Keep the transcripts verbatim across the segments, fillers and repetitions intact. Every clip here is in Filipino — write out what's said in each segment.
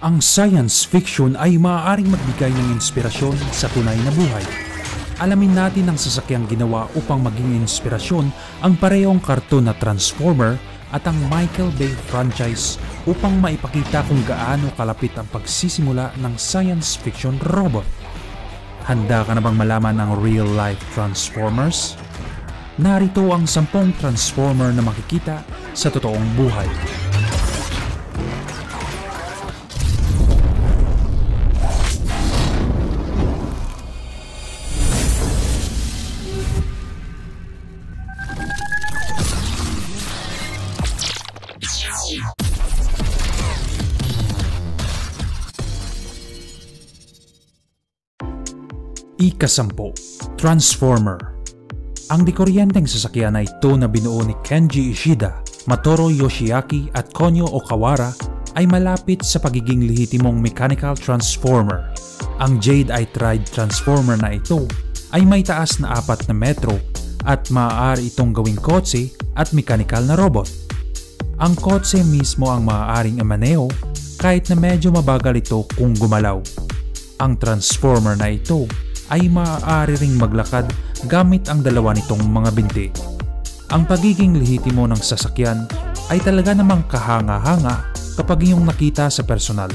Ang science fiction ay maaaring magbigay ng inspirasyon sa tunay na buhay. Alamin natin ang sasakyang ginawa upang maging inspirasyon ang parehong karton na Transformer at ang Michael Bay franchise upang maipakita kung gaano kalapit ang pagsisimula ng science fiction robot. Handa ka na bang malaman ang real-life Transformers? Narito ang sampung Transformer na makikita sa totoong buhay. Ikasampo, Transformer. Ang dekuryenteng sasakyan na ito na binuo ni Kenji Ishida, Matoru Yoshiaki at Konyo Okawara ay malapit sa pagiging lehitimong mechanical transformer. Ang Jade I-Tried transformer na ito ay may taas na apat na metro at maaari itong gawing kotse at mechanical na robot. Ang kotse mismo ang maaaring imaneho kahit na medyo mabagal ito kung gumalaw. Ang transformer na ito ay maaari ring maglakad gamit ang dalawa nitong mga binti. Ang pagiging lehitimo ng sasakyan ay talaga namang kahanga-hanga kapag iyong nakita sa personal.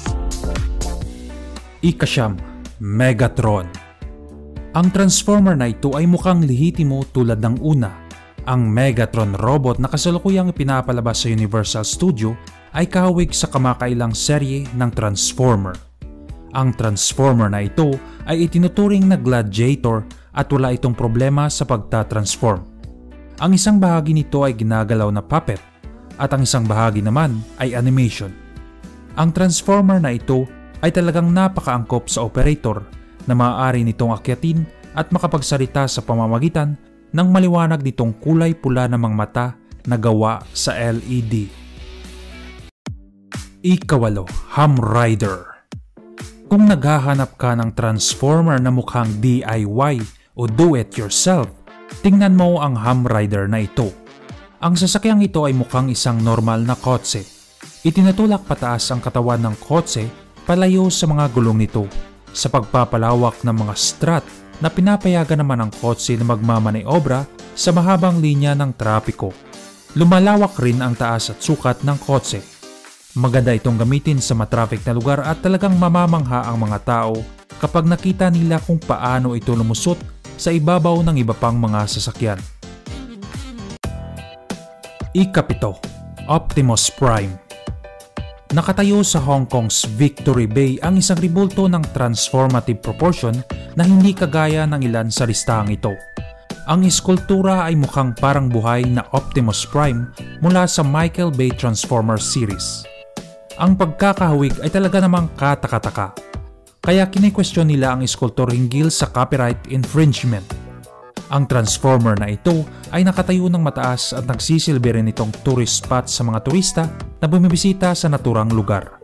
Ikasyam, Megatron. Ang Transformer na ito ay mukhang lehitimo tulad ng una. Ang Megatron robot na kasalukuyang pinapalabas sa Universal Studio ay kahawig sa kamakailang serye ng Transformer. Ang Transformer na ito ay itinuturing na gladiator at wala itong problema sa pagta-transform. Ang isang bahagi nito ay ginagalaw na puppet at ang isang bahagi naman ay animation. Ang Transformer na ito ay talagang napakaangkop sa operator na maaari nitong akyatin at makapagsalita sa pamamagitan ng maliwanag nitong kulay pula na mga mata na gawa sa L E D. Ikawalo, Hum Rider. Kung naghahanap ka ng Transformer na mukhang D I Y o do-it-yourself, tingnan mo ang Hum Rider na ito. Ang sasakyang ito ay mukhang isang normal na kotse. Itinutulak pataas ang katawan ng kotse palayo sa mga gulong nito sa pagpapalawak ng mga strut na pinapayagan naman ang kotse na magmamaneobra sa mahabang linya ng trapiko. Lumalawak rin ang taas at sukat ng kotse. Maganda itong gamitin sa matraffic na lugar at talagang mamamangha ang mga tao kapag nakita nila kung paano ito lumusot sa ibabaw ng iba pang mga sasakyan. Ikapito, Optimus Prime. Nakatayo sa Hong Kong's Victory Bay ang isang rebulto ng transformative proportion na hindi kagaya ng ilan sa listahang ito. Ang eskultura ay mukhang parang buhay na Optimus Prime mula sa Michael Bay Transformers series. Ang pagkakahawig ay talaga namang kataka-taka, kaya kine-question nila ang eskultor hinggil sa copyright infringement. Ang Transformer na ito ay nakatayo ng mataas at nagsisilbi rin itong tourist spot sa mga turista na bumibisita sa naturang lugar.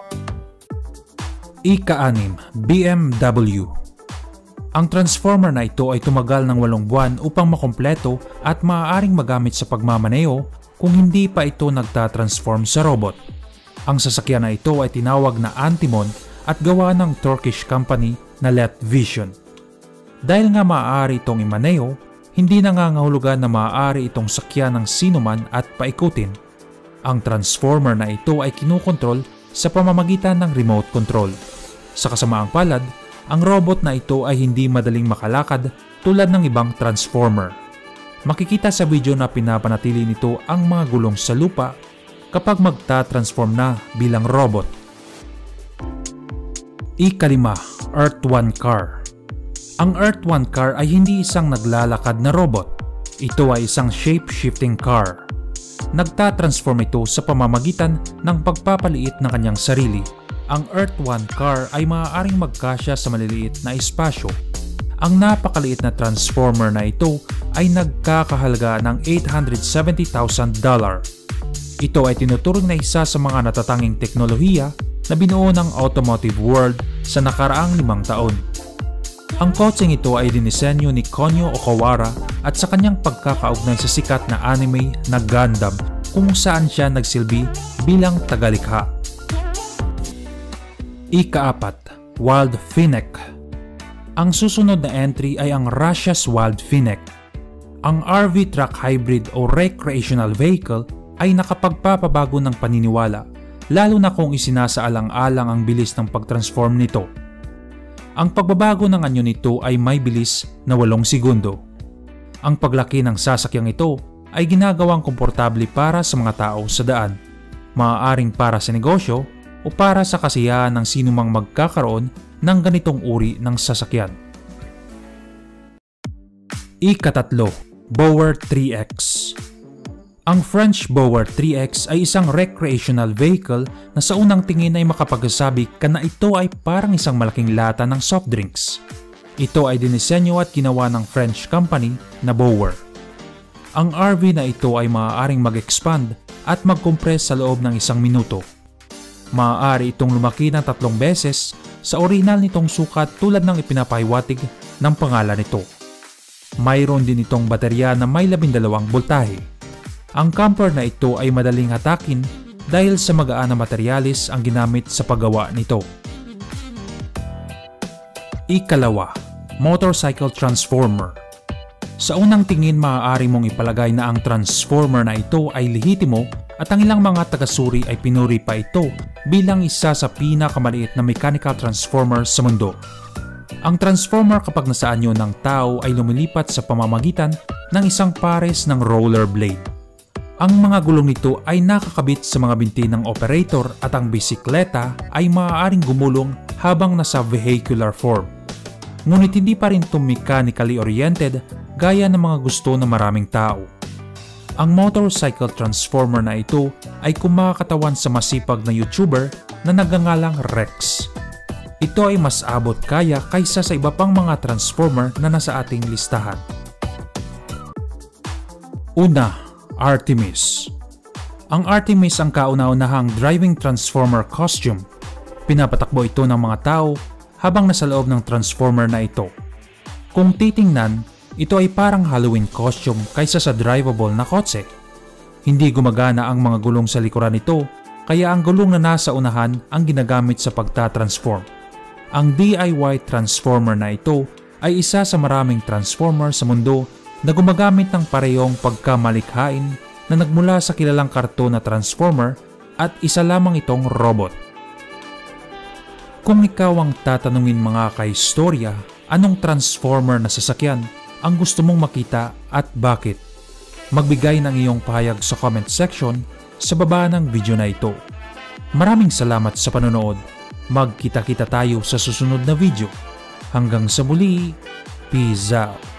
Ika-anim, B M W. Ang Transformer na ito ay tumagal ng walong buwan upang makompleto at maaaring magamit sa pagmamaneo kung hindi pa ito nagtatransform sa robot. Ang sasakyan na ito ay tinawag na Antimon at gawa ng Turkish company na Let Vision. Dahil nga maaari itong imaneho, hindi nangangahulugan na maaari itong sakyan ng sinuman at paikutin. Ang Transformer na ito ay kinukontrol sa pamamagitan ng remote control. Sa kasamaang palad, ang robot na ito ay hindi madaling makalakad tulad ng ibang Transformer. Makikita sa video na pinapanatili nito ang mga gulong sa lupa kapag magta-transform na bilang robot. Ikalima, Earth One Car. Ang Earth One Car ay hindi isang naglalakad na robot. Ito ay isang shape-shifting car. Nagta-transform ito sa pamamagitan ng pagpapaliit ng kanyang sarili. Ang Earth One Car ay maaaring magkasya sa maliliit na espasyo. Ang napakaliit na transformer na ito ay nagkakahalaga ng eight hundred seventy thousand dollars. Ito ay tinuturing na isa sa mga natatanging teknolohiya na binuo ng automotive world sa nakaraang limang taon. Ang kotseng ito ay dinisenyo ni Konyo Okawara at sa kanyang pagkakaugnay sa sikat na anime na Gundam kung saan siya nagsilbi bilang tagalikha. Ikaapat, Wild Fennec. Ang susunod na entry ay ang Russia's Wild Fennec. Ang R V truck hybrid o recreational vehicle ay nakapagpapabago ng paniniwala, lalo na kung isinasaalang-alang ang bilis ng pag-transform nito. Ang pagbabago ng anyo nito ay may bilis na walong segundo. Ang paglaki ng sasakyang ito ay ginagawang komportable para sa mga tao sa daan, maaaring para sa negosyo o para sa kasiyahan ng sinumang magkakaroon ng ganitong uri ng sasakyan. Ikatatlo, Bower three X. Ang French Bower three X ay isang recreational vehicle na sa unang tingin ay makapagsasabi ka na ito ay parang isang malaking lata ng soft drinks. Ito ay dinisenyo at ginawa ng French company na Bower. Ang R V na ito ay maaaring mag-expand at mag-compress sa loob ng isang minuto. Maaari itong lumaki ng tatlong beses sa orihinal nitong sukat tulad ng ipinapahiwatig ng pangalan nito. Mayroon din itong baterya na may labindalawang boltahe. Ang camper na ito ay madaling hatakin dahil sa magaan na materyales ang ginamit sa paggawa nito. Ikalawa, Motorcycle Transformer. Sa unang tingin maaari mong ipalagay na ang transformer na ito ay lehitimo at ang ilang mga tagasuri ay pinuri pa ito bilang isa sa pinakamaliit na mechanical transformer sa mundo. Ang transformer kapag nasa anyo ng tao ay lumilipat sa pamamagitan ng isang pares ng roller blade. Ang mga gulong nito ay nakakabit sa mga binti ng operator at ang bisikleta ay maaaring gumulong habang nasa vehicular form. Ngunit hindi pa rin ito mechanically oriented gaya ng mga gusto ng maraming tao. Ang motorcycle transformer na ito ay kumakatawan sa masipag na YouTuber na nagngangalang Rex. Ito ay mas abot kaya kaysa sa iba pang mga transformer na nasa ating listahan. Una, Artemis. Ang Artemis ang kauna-unahang driving transformer costume. Pinapatakbo ito ng mga tao habang nasa loob ng transformer na ito. Kung titingnan, ito ay parang Halloween costume kaysa sa drivable na kotse. Hindi gumagana ang mga gulong sa likuran nito, kaya ang gulong na nasa unahan ang ginagamit sa pagta-transform. Ang D I Y transformer na ito ay isa sa maraming transformer sa mundo na gumagamit ng parehong pagkamalikhain na nagmula sa kilalang karton na transformer at isa lamang itong robot. Kung ikaw ang tatanungin mga kahistorya, anong transformer na sasakyan ang gusto mong makita at bakit? Magbigay ng iyong pahayag sa comment section sa baba ng video na ito. Maraming salamat sa panonood. Magkita-kita tayo sa susunod na video. Hanggang sa muli, peace out!